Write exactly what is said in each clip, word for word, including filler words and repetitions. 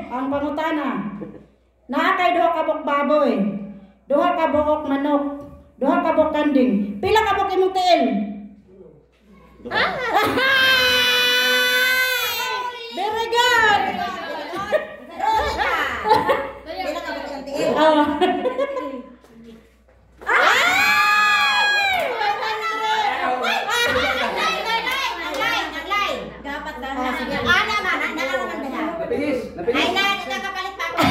ang pangutana. Naa kay duha ka buok baboy, duha ka buok manok, duha ka buok kanding. Pila ka buok imong tiil? Ah! Very good. Pila ka buok tiil? Oh. Napigis, napigis. Ay, na, nakapalit pa ako.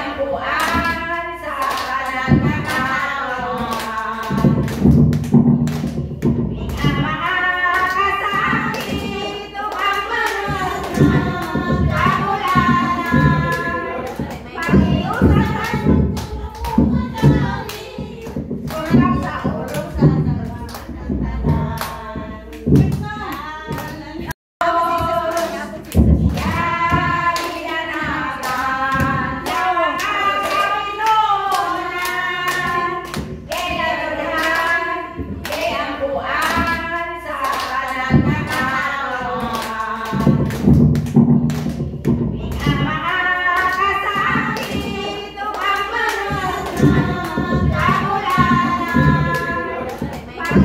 Thank you.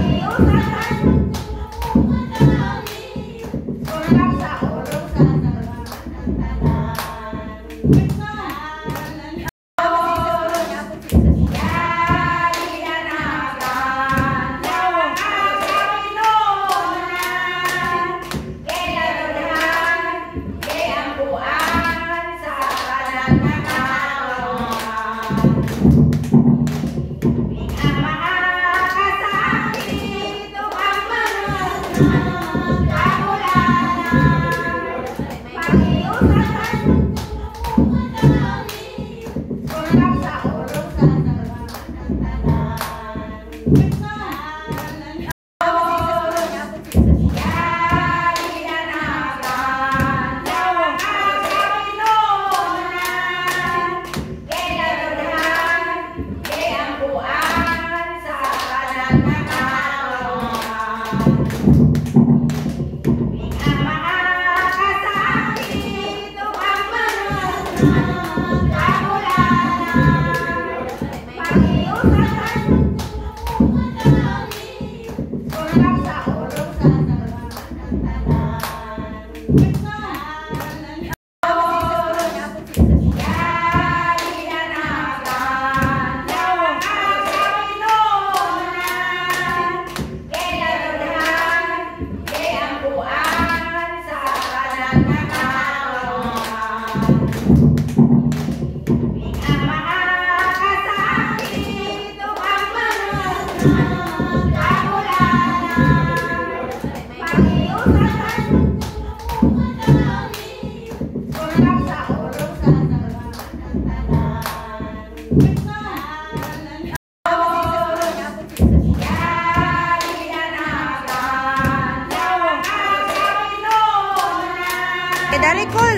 Dari cool.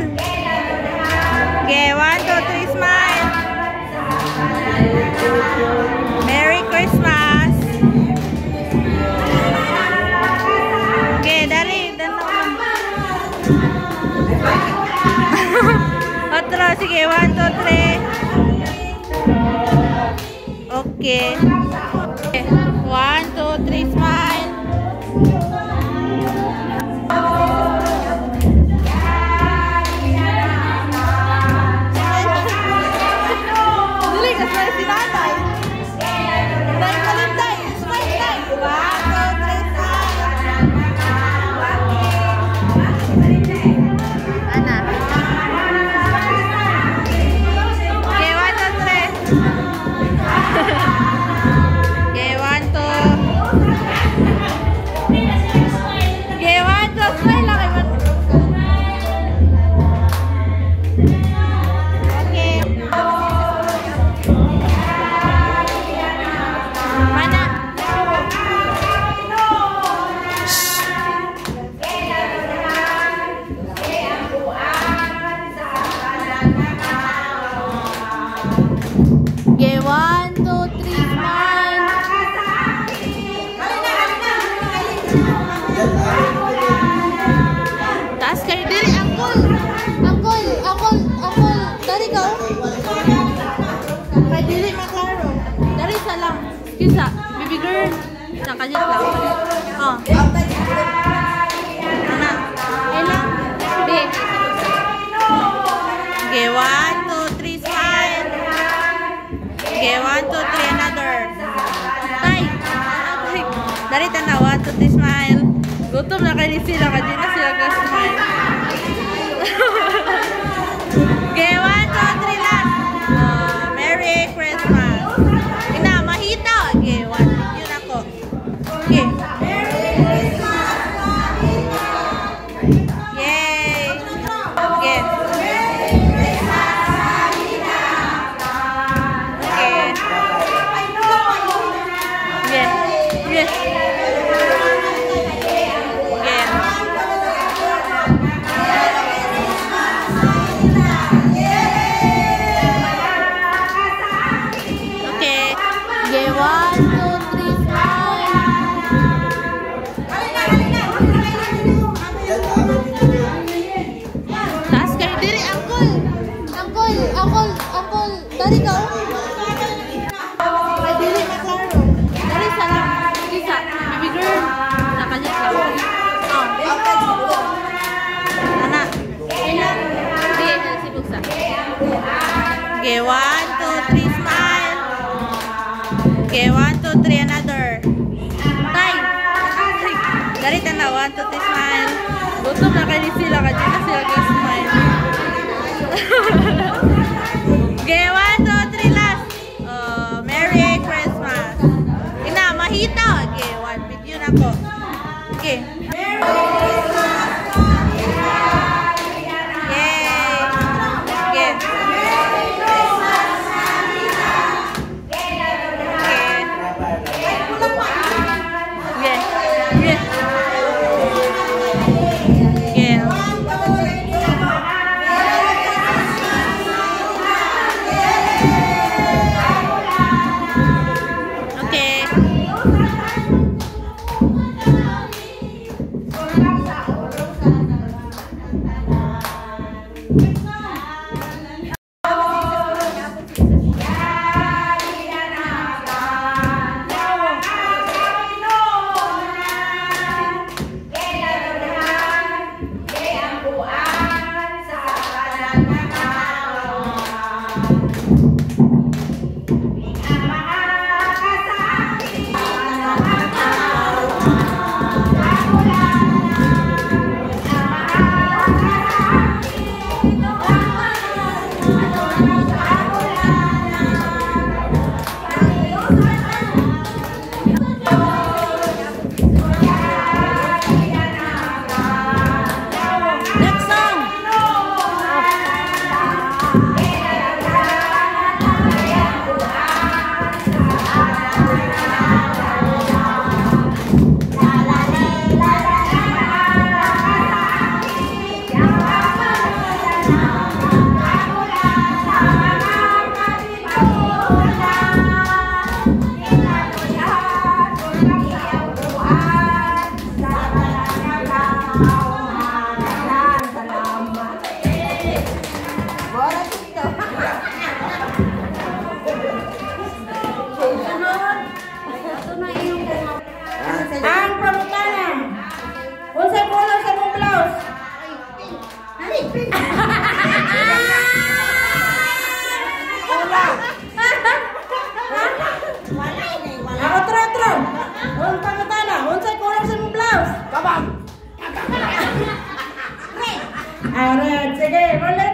Okay, one, two, three, smile. Merry Christmas. Okay, dari dantang. Otro, sige, one, two, three. Okay. Okay. One, two, three, smile. Kisa, baby girl. Nakajit lang. Oh. Mana? Elang. Di. Okay, one, two, three, smile. Okay, one, two, three, another. Tay. Dari tanda, one, two, three, smile. Gutom na kayo sila. Kajit na sila ka-smile. Okay, one, two, three, last. Uh, Merry Christmas. Ina, mahita. Okay, one. Yun ako. Okay. Yay. Okay. Okay. Yeah. Yeah. Dari kau? Dari diri maklaro. Dari salam. Kisa. Okay, one, two, three, smile. Okay, one, two, three, another. Tay! Dari tanda, one, two, three, smile. Gutom na kayo sila, kasi na sila kayo smile. Okay, one, two, three, last. Oh, Merry Christmas. Ina, mahita. Okay, one, video na ko. Okay. Merry Christmas. Ang pangutana. Unsay color sa mong blouse? Wala. Wala ini, wala. Ako tro tro. Ang pangutana. Unsay color sa mong blouse? Kabang! Ah, red. Sige, ulit.